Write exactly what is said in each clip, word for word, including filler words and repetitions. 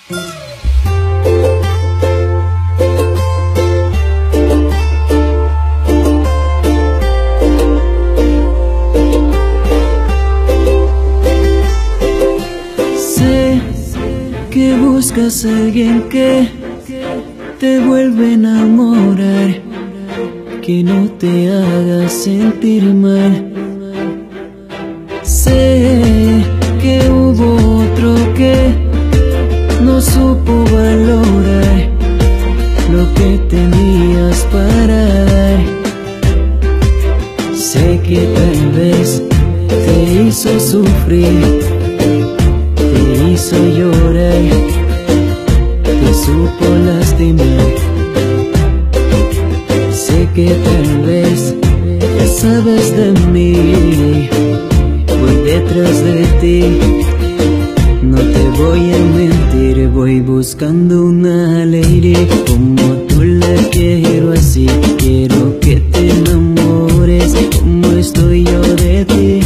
Sé que buscas a alguien que te vuelve a enamorar, que no te haga sentir mal. Sé que hubo otro que no supo valorar lo que tenías para dar. Sé que tal vez te hizo sufrir, te hizo llorar, te supo lastimar. Sé que tal vez ya sabes de mí, voy detrás de ti, no te voy a mentir. Voy buscando una lady como tú la quiero así. Quiero que te enamores como estoy yo de ti.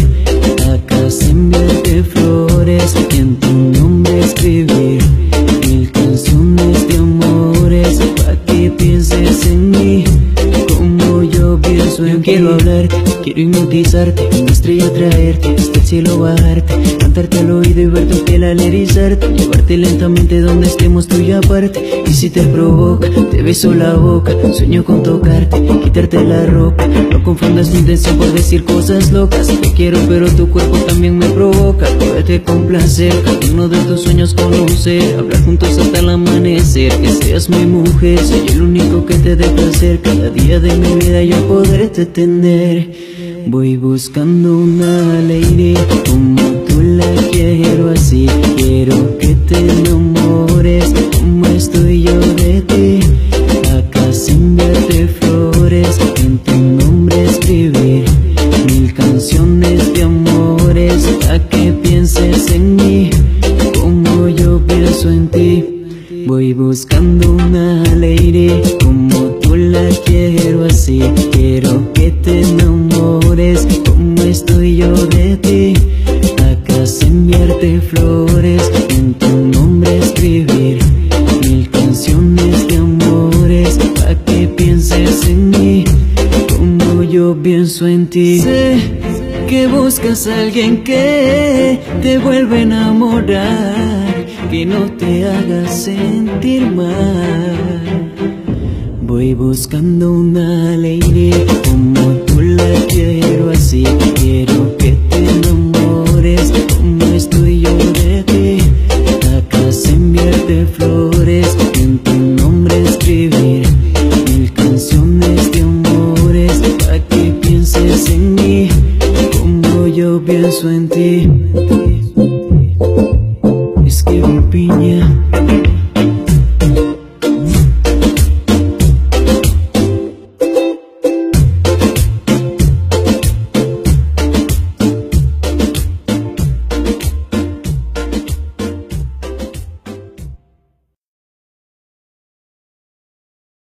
Acaso enviarte flores y en tu nombre escribir mil canciones de amores, pa' que pienses en mí como yo pienso en ti. Quiero hablarte, quiero hipnotizarte, una estrella traerte, hasta el cielo bajarte, cantarte al oído y ver tu piel al erizarte, llevarte lentamente donde estemos tú y aparte. Y si te provoca, te beso la boca, sueño con tocarte, quitarte la ropa. No confundas mi intención por decir cosas locas. Te quiero pero tu cuerpo también me provoca. Poderte complacer, uno de tus sueños conocer, hablar juntos hasta el amanecer. Que seas mi mujer, soy el único que te dé placer. Cada día de mi vida yo poderte tener. Voy buscando una lady como tú la quiero así. Quiero que te enamores como estoy yo de ti. Acaso enviarte flores, en tu nombre escribir mil canciones de amores, a que pienses en mí como yo pienso en ti. Voy buscando una lady como tú la quiero así. Quiero que te enamores como estoy yo de ti. Acaso enviarte flores, en tu nombre escribir mil canciones de amores, pa' que pienses en mí como yo pienso en ti. Sé que buscas a alguien que te vuelva a enamorar, que no te haga sentir mal. Voy buscando una lady como tú la quiero así. Quiero que te enamores como estoy yo de ti. Acaso enviarte flores, en tu nombre escribir mil canciones de amores, pa' que pienses en mí como yo pienso en ti.